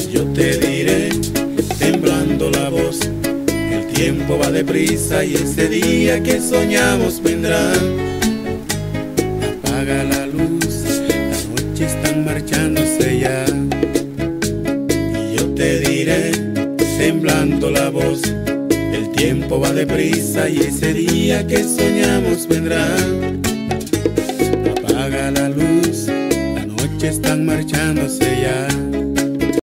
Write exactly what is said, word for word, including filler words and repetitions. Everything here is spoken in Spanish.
Yo te diré, temblando la voz, el tiempo va deprisa y ese día que soñamos vendrá. Apaga la luz, la noche está marchándose ya. Y yo te diré, temblando la voz, el tiempo va deprisa y ese día que soñamos vendrá. Apaga la luz, la noche está marchándose ya.